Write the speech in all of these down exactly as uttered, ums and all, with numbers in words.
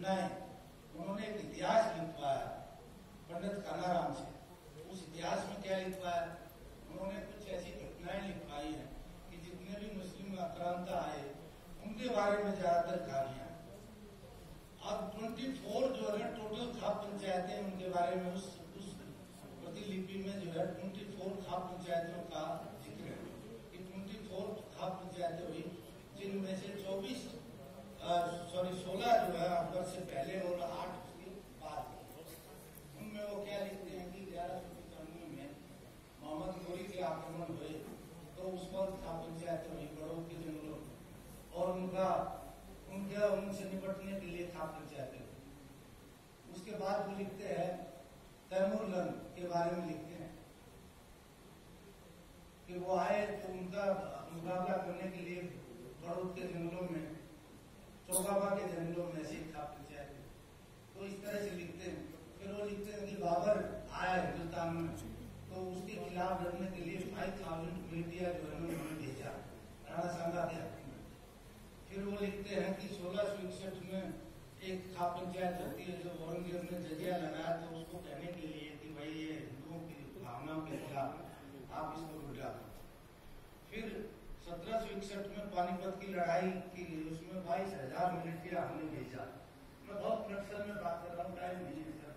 घटनाएं, उन्होंने एक इतिहास लिखवाया पंडित कानाराम से। उस इतिहास में क्या लिखवाया, उन्होंने कुछ ऐसी घटनाएं लिखवाई हैं कि जितने भी मुस्लिम आक्रांता आए उनके बारे में ज्यादातर कहानियां। अब चौबीस जो है टोटल खाप पंचायतें, उनके बारे में उस उस प्रतिलिपि में जो है चौबीस खाप पंचायतों का जिक्र है कि चौबीस खाप पंचायतें हुई, जिनमें से चौबीस सॉरी सोलह जो है अकबर से पहले और आठ उसके बाद। उनमें वो क्या लिखते हैं कि ग्यारह सौ पचानवे में मोहम्मद गोरी के आक्रमण हुए तो उस वक्त खाप पंचायतें हुई बड़ों के जंगलों में, और उनका उनके उनसे निपटने के लिए खाप पंचायतें हुई। उसके बाद वो लिखते हैं तैमूर लंग के बारे में लिखते हैं कि वो आए तो उनका मुकाबला करने के लिए बड़ौद के जंगलों में, चौगाबा के जंगलों में ऐसी खाप पंचायत। तो इस तरह से लिखते हैं। फिर वो लिखते हैं कि बाबर आया हिंदुस्तान में तो उसके खिलाफ लड़ने के लिए फाइव थाउजेंड मीडिया जो है उन्होंने भेजा राणा सांगा के हाथ में। फिर वो लिखते हैं कि सोलह सौ इकसठ में एक खाप पंचायत होती है जो औरंगजेब ने जजिया लगाया तो उसको कहने के लिए कि भाई ये हिंदुओं की भावनाओं के खिलाफ आप इसको मिटा दो। फिर सत्रह सौ इकसठ में पानीपत की लड़ाई की, उसमें बाईस हजार मिलिट्रिया हमने भेजा। मैं बहुत नक्सल में बात कर रहा हूँ, टाइम नहीं है।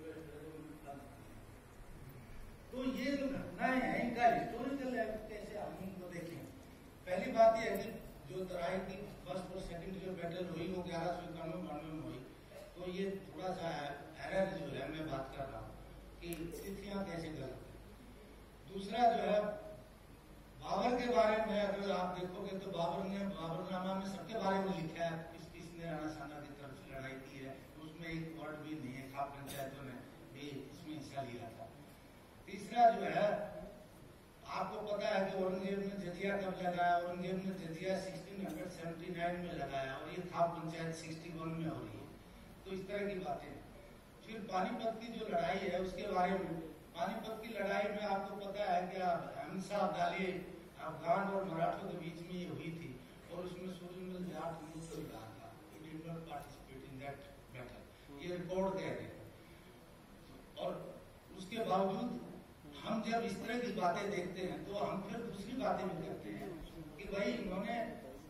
तो ये जो घटनाएं हैं इनका हिस्टोरिकल कैसे हम इनको देखें। पहली बात यह है कि जो तराई की फर्स्ट और सेकंड जो बैटल हुई वो ग्यारह सौ इक्यानवे बानवे में हुई, तो ये थोड़ा सा एरर जो है मैं बात कर रहा हूँ कि तिथियां कैसे गलत है। दूसरा जो है बाबर के बारे में अगर आप देखोगे तो बाबर ने बाबरनामा में सबके बारे में लिखा है किस किसने राणा सांगा की तरफ से लड़ाई की है, उसमें एक वर्ड भी नहीं है खाप पंचायतों ने भी इसमें हिस्सा लिया था। तीसरा जो है आपको पता है कि औरंगजेब ने जजिया कब लगाया, औरंगजेब ने जजिया सोलह सौ उन्यासी में लगाया और ये खाप पंचायत इकसठ में हो रही है। तो इस तरह की बातें। फिर पानीपत की जो लड़ाई है उसके बारे में, पानीपत की लड़ाई में आपको पता है कि अहिंसा अब्दाली अफगान और मराठों के बीच में ये हुई थी और उसमें सूरजमल जाट न्यूट्रल रहा था, he did not participate in that battle, ये रिकॉर्ड कह रहे हैं। और उसके बावजूद हम जब इस तरह की बातें देखते हैं तो हम फिर दूसरी बातें भी करते हैं कि भाई इन्होंने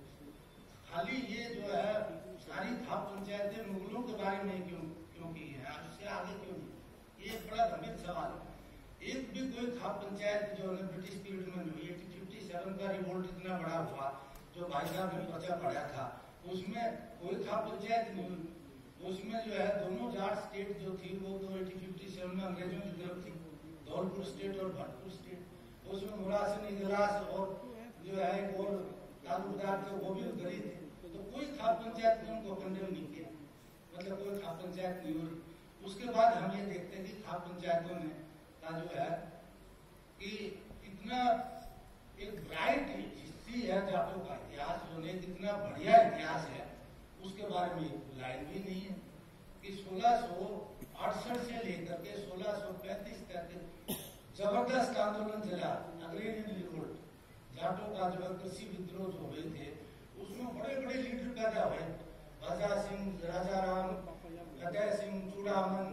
खाली ये जो है सारी खाप पंचायतें मुगलों के बारे में क्यों क्यों की है, उससे आगे क्यों नहीं, ये बड़ा गंभीर सवाल है। एक भी कोई खाप पंचायत जो है ब्रिटिश पीरियड में हुई, फिफ्टी सेवन का रिवोल्ट इतना बड़ा हुआ जो भाई साहब ने पर्चा पढ़ा था, उसमें कोई खाप पंचायत नहीं हुई। उसमें जो है दोनों जाट स्टेट जो थी वो तो एटी फिफ्टी सेवन में अंग्रेजों की तरफ थी, धौलपुर स्टेट और भरतपुर स्टेट। उसमें मुरासिन इजलास और जो है एक और तालुकदार थे वो भी उधर ही थे। तो कोई खाप पंचायत ने उनको कंडेम नहीं किया, मतलब कोई खाप पंचायत नहीं हुई। उसके बाद हम ये देखते हैं कि खाप पंचायतों ने का जो है कि इतना एक ब्राइट हिस्ट्री है जाटों का इतिहास, जो ने इतना बढ़िया इतिहास है उसके बारे में लाइन भी नहीं है कि सोलह सौ अड़सठ से लेकर के सोलह सौ पैंतीस तक जबरदस्त आंदोलन चला, अग्रेरियन रिवोल्ट, जाटों का जो कृषि विद्रोह जो हुए थे उसमें बड़े बड़े लीडर पैदा हुए, राजा सिंह, राजा राम, लदय सिंह, चूड़ामन,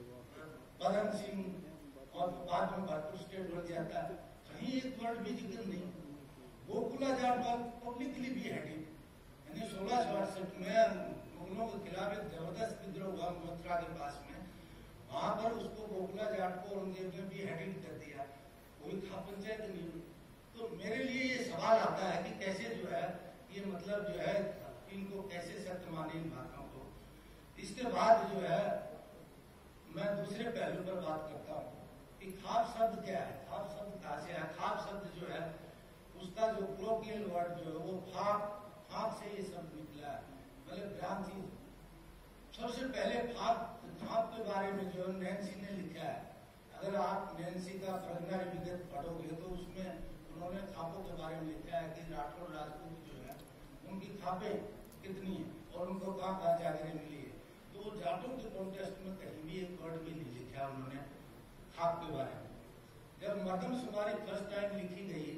पदम सिंह और बाद में भरतपुर स्टेट बन जाता है। कहीं एक वर्ड भी जिक्र नहीं। गोकुला जाट पब्लिकली भी हेडिंग, यानी सोलह सौ अड़सठ में मुगलों के खिलाफ एक जबरदस्त विद्रोह हुआ मथुरा के पास में, वहां पर उसको गोकुला जाट को औरंगजेब ने भी हेडिंग कर दिया, कोई खाप पंचायत नहीं हुई। तो मेरे लिए ये सवाल आता है कि कैसे जो है ये मतलब जो है इनको कैसे सत्य माने इन बातों को। इसके बाद जो है मैं दूसरे पहलू पर बात करता हूँ कि खाप शब्द क्या है, खाप शब्द कहाँ से है। खाप शब्द जो है उसका जो क्लोकियल वर्ड जो है वो फाप, फाप से ये शब्द निकला है, मतलब ज्ञान चीज। सबसे पहले फाप फाप के बारे में जो नैन्सी ने लिखा है, अगर आप नैन्सी का प्रज्ञा विगत पढ़ोगे तो उसमें उन्होंने खापों के बारे में लिखा है कि राठौर राजपूत जो है उनकी खापें कितनी है और उनको कहाँ कहाँ जागरें मिली है। तो जाटों के कॉन्टेस्ट में कहीं भी एक वर्ड भी नहीं लिखा उन्होंने खाप के बारे में। जब मर्दमशुमारी फर्स्ट टाइम लिखी गई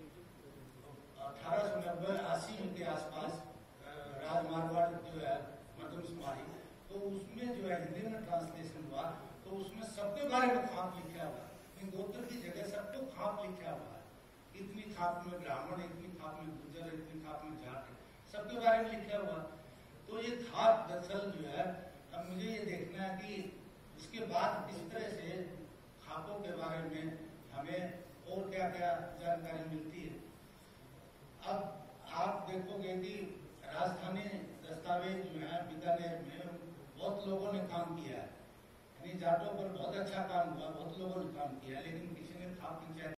अठारह सौ नब्बे अस्सी के आसपास, राजमारवाड़ जो है मर्दमशुमारी, तो उसमें जो है हिंदी में ट्रांसलेशन हुआ तो उसमें सबके बारे में खाप लिखा हुआ, गोत्र की जगह सबको खाप लिखा हुआ है, इतनी खाप में ब्राह्मण, इतनी खाप में गुर्जर, इतनी खाप में जाट, सबके बारे में लिखा हुआ। तो ये खाप दरअसल जो है, अब मुझे ये देखना है कि इसके बाद किस तरह से खापों के बारे में हमें और क्या क्या जानकारी मिलती है। अब आप देखोगे कि राजधानी दस्तावेज जो है बीकानेर में बहुत लोगों ने काम किया है, यानी जाटों पर बहुत अच्छा काम हुआ, बहुत लोगों ने काम किया, लेकिन किसी ने खाप पंचायत